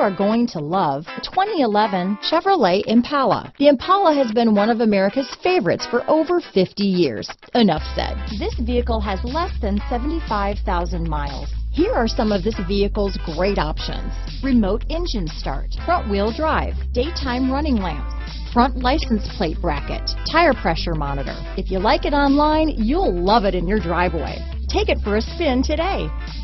are going to love the 2011 Chevrolet Impala. The Impala has been one of America's favorites for over 50 years. Enough said. This vehicle has less than 75,000 miles. Here are some of this vehicle's great options: remote engine start, front wheel drive, daytime running lamps, front license plate bracket, tire pressure monitor. If you like it online, you'll love it in your driveway. Take it for a spin today.